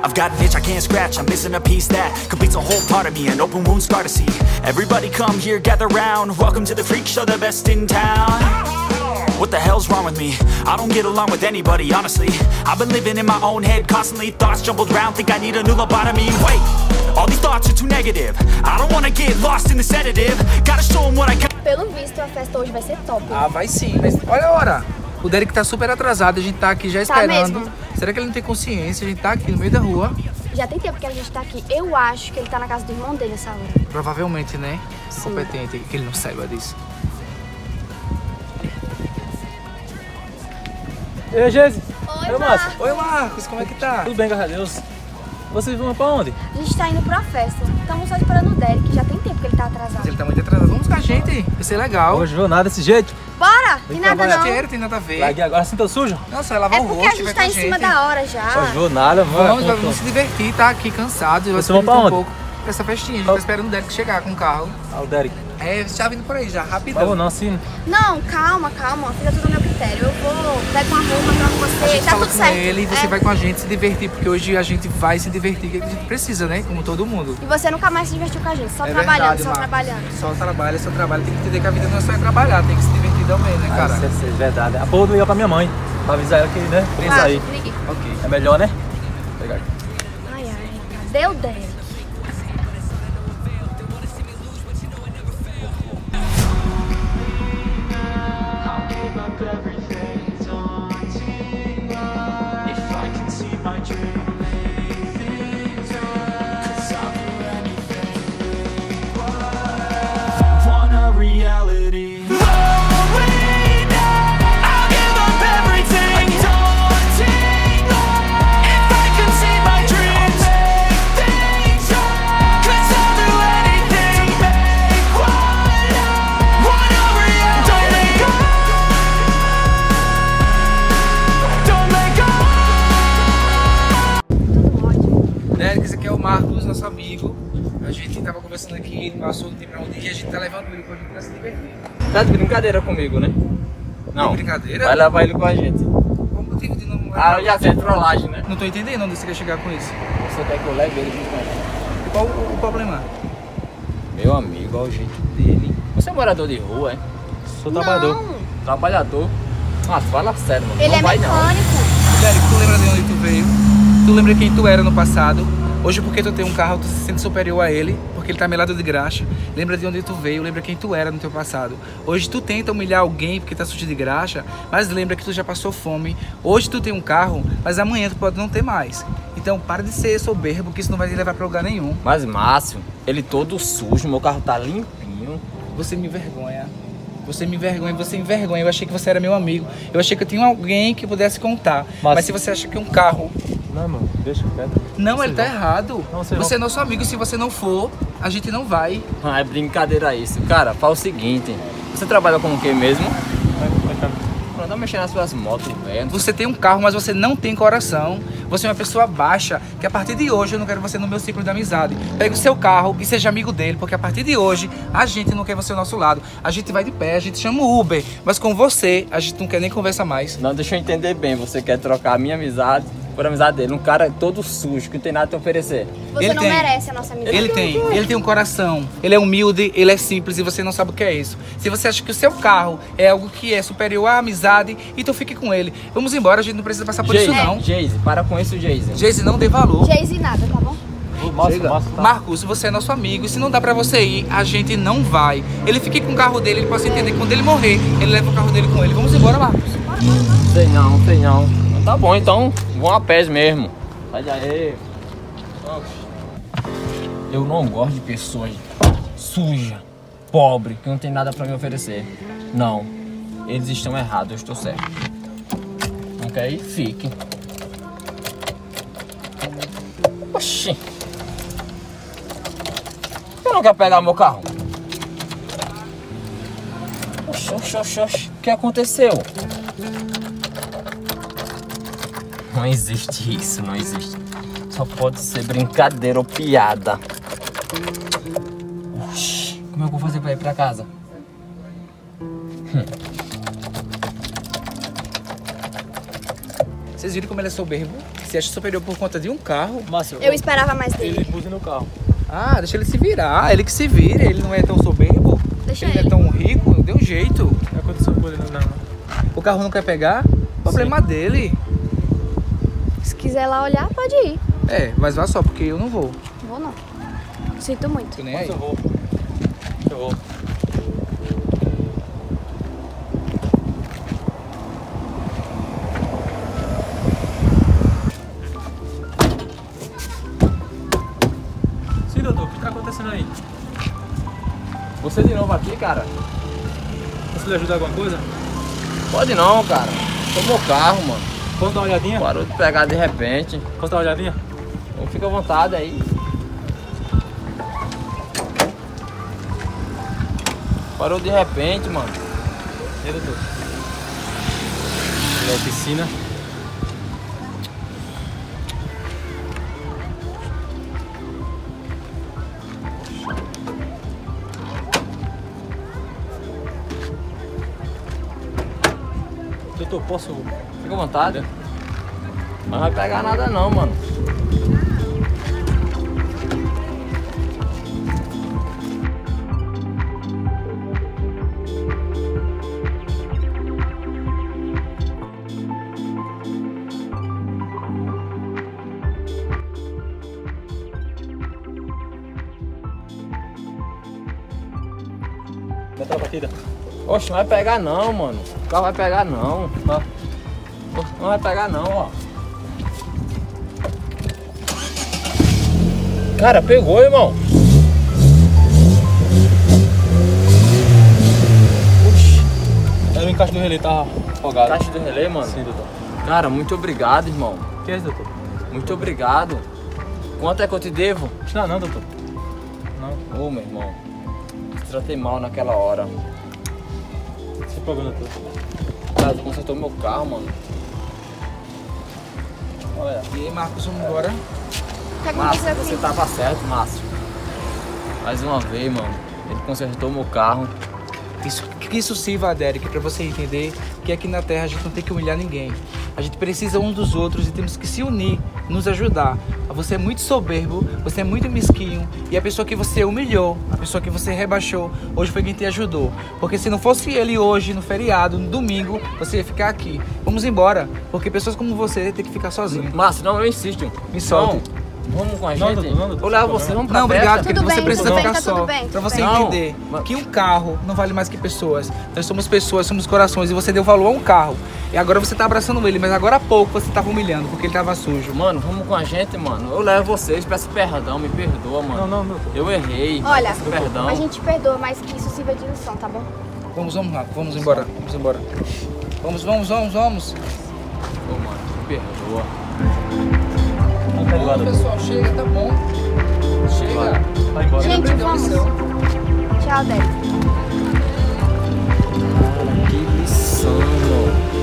I've got an itch I can't scratch, I'm missing a piece that completes a whole part of me, an open wound scar to see. Everybody come here, gather round, welcome to the freak show, the best in town. What the hell's wrong with me? I don't get along with anybody, honestly. I've been living in my own head constantly, thoughts jumbled round, think I need a new lobotomy. Wait, all these thoughts are too negative. I don't wanna get lost in the sedative. Gotta show them what I got. Pelo visto, a festa hoje vai ser top. Ah, vai sim, mas olha a hora. O Derek tá super atrasado, a gente tá aqui já esperando. Mesmo? Será que ele não tem consciência? A gente tá aqui no meio da rua. Já tem tempo que a gente tá aqui. Eu acho que ele tá na casa do irmão dele essa hora. Provavelmente, né? Sim. Competente, que ele não saiba disso. Ei, Geise. Oi, Márcio. Oi, Marcos, como é que tá? Tudo bem, graças a Deus. Vocês vão pra onde? A gente tá indo pra festa. Estamos só esperando o Derek, já tem tempo que ele tá Mas atrasado. ele tá muito atrasado. Vamos com a gente, vai ser legal. Hoje vou nada desse jeito. Bora! Tem nada trabalhar. não. Cheiro, tem nada a ver. Larguei agora assim, tô sujo. Nossa, vai lavar É o porque rosto, a gente vai tá com em a cima gente. da hora já. Hoje vou nada, Vamos se divertir, tá aqui cansado. Vocês vão pra um onde? pouco pra essa festinha. A gente tá esperando o Derek chegar com o carro. Ah, o Derek. É, você tá vindo por aí já, rapidão. Vamos não, assim. Não, calma. Fica tudo ao meu critério. Eu vou, pego uma roupa, troco com A você, gente tá fala tudo com certo. ele e você É. vai com a gente se divertir, porque hoje a gente vai se divertir, que a gente precisa, né? Como todo mundo. E você nunca mais se divertiu com a gente, só É trabalhando, verdade, só Marcos. trabalhando. Só trabalha. Tem que entender que a vida não é só trabalhar, tem que se divertir também, né, cara? Isso é verdade. A pouco eu ligar pra minha mãe, pra avisar ela que, né, precisa Ah, aí. ligue. Ok. É melhor, né? Vou pegar aqui. Ai, cadê o Derek? Derek, esse aqui é o Marcos, nosso amigo. A gente tava conversando aqui, ele passou o tempo pra onde e a gente tá levando ele pra gente pra se divertir. Tá de brincadeira comigo, né? Não. Tem brincadeira? Vai levar ele com a gente. Qual o motivo de não Ah, eu já sei, trollagem, né? Não tô entendendo onde você quer chegar com isso. Você quer que eu leve ele junto com a gente? Qual o problema? Meu amigo, olha o jeito dele. Você é morador de rua, é? Sou trabalhador. Não, Trabalhador. Ah, fala sério, mano. ele não é vai mecânico. Derek, tu lembra de onde tu veio? Tu lembra quem tu era no passado? Hoje, porque tu tem um carro, tu se sente superior a ele, porque ele tá melado de graxa. Lembra de onde tu veio, lembra quem tu era no teu passado. Hoje tu tenta humilhar alguém porque tá sujo de graxa, mas lembra que tu já passou fome. Hoje tu tem um carro, mas amanhã tu pode não ter mais. Então para de ser soberbo, que isso não vai te levar pra lugar nenhum. Mas Márcio, ele todo sujo, meu carro tá limpinho. Você me envergonha. Você me envergonha, você envergonha. Eu achei que você era meu amigo. Eu achei que eu tinha alguém que pudesse contar. Mas se você acha que um carro... Não, mano, deixa quieto. Não, Vocês ele tá vão. errado. Não, vocês Você é vão. nosso amigo. Se você não for, a gente não vai. Ah, é brincadeira isso. Cara, fala o seguinte. Você trabalha com o que mesmo? Vai cá. Não dá mexendo nas suas motos, velho. Você tem um carro, mas você não tem coração. Você é uma pessoa baixa, que a partir de hoje eu não quero você no meu ciclo de amizade. Pegue o seu carro e seja amigo dele, porque a partir de hoje a gente não quer você ao nosso lado. A gente vai de pé, a gente chama o Uber, mas com você a gente não quer nem conversar mais. Não, deixa eu entender bem. Você quer trocar a minha amizade por amizade dele. Um cara todo sujo, que não tem nada a te oferecer. Você Ele não tem. merece a nossa amizade. Ele tem um coração, ele é humilde, ele é simples e você não sabe o que é isso. Se você acha que o seu carro é algo que é superior à amizade, então fique com ele. Vamos embora, a gente não precisa passar por isso não. Jayce, para com isso, Jayce. Jayce, não dê valor. Jayce nada, tá bom? O Márcio tá... Marcos, você é nosso amigo e se não dá pra você ir, a gente não vai. Ele fique com o carro dele, ele pode entender que quando ele morrer, ele leva o carro dele com ele. Vamos embora, Marcos. Sei não. Tá bom, então vão a pés mesmo. Sai daí. Eu não gosto de pessoas sujas, pobres, que não tem nada pra me oferecer. Não, eles estão errados, eu estou certo. Não quer ir? Fique. Oxi. Você não quer pegar meu carro? Oxi. O que aconteceu? Não existe isso, não existe. Só pode ser brincadeira ou piada. Oxi, como é que eu vou fazer pra ir pra casa? Vocês viram como ele é soberbo? se acha superior por conta de um carro. Márcio, Eu esperava mais ele dele. buzina no carro. Ah, deixa ele se virar. Ele que se vire. Ele não é tão soberbo. Deixa Ele não ele. é tão rico. Dê um jeito. Não aconteceu com ele, não. O carro não quer pegar? Problema dele. Se quiser lá olhar, pode ir. É, mas vá só, porque eu não vou. Vou não. Sinto muito. Tô nem aí. Eu vou. Eu vou. Sim, doutor, o que tá acontecendo aí? Você de novo aqui, cara? Posso lhe ajudar alguma coisa? Pode não, cara. Tomou carro, mano. Posso dar uma olhadinha? Parou de pegar de repente. Posso dar uma olhadinha? Então fica à vontade aí. Parou de repente, mano. E aí, doutor? Pela oficina. Doutor, posso... Fica à vontade. Mas não vai pegar nada não, mano. Bota a batida. Oxe, não vai pegar não, mano. O carro vai pegar não. Tá. Não vai pegar não, ó. Cara, pegou, irmão. Era o encaixe do relé, tá afogado. Caixa do relé, mano. Sim, doutor. Cara, muito obrigado, irmão. O que é isso, doutor? Muito obrigado. Quanto é que eu te devo? Não, não, doutor. Não, Ô, meu irmão. Te tratei mal naquela hora. sem problema, doutor. Cara, tu consertou meu carro, mano. Olha. E aí, Marcos, vamos embora. O que Márcio, aconteceu você aqui? tava certo, Márcio. Mais uma vez, mano. Ele consertou meu carro. Que isso sirva, Derek, pra você entender que aqui na Terra a gente não tem que humilhar ninguém. A gente precisa um dos outros e temos que se unir, nos ajudar. Você é muito soberbo, você é muito mesquinho e a pessoa que você humilhou, a pessoa que você rebaixou, hoje foi quem te ajudou. Porque se não fosse ele hoje, no feriado, no domingo, você ia ficar aqui. Vamos embora, porque pessoas como você tem que ficar sozinho. Márcio, não, eu insisto. Me solte. Não, vamos com a Não, gente. doutor, não, doutor, Eu levo sem você, problema. vamos pra Não, festa. obrigado, querido. Tudo Você bem, precisa tudo bem, ficar tá só. tudo bem, Pra tudo você bem. entender Não, que um carro não vale mais que pessoas. Nós somos pessoas, somos corações e você deu valor a um carro. E agora você tá abraçando ele, mas agora há pouco você tava humilhando porque ele tava sujo. Mano, vamos com a gente, mano. Eu levo vocês, peço perdão, me perdoa, mano. Não, doutor. Eu errei. Olha, peço perdão. a gente perdoa, mas que isso sirva de lição, tá bom? Vamos lá, vamos embora, vamos embora. Vamos. Ô, mano, me perdoa. Não tá ligado, doutor. Pessoal, chega, tá bom. Chega. Vai embora. Gente, aprendeu a vamos. lição. Tchau, Derek. Que lição, mano.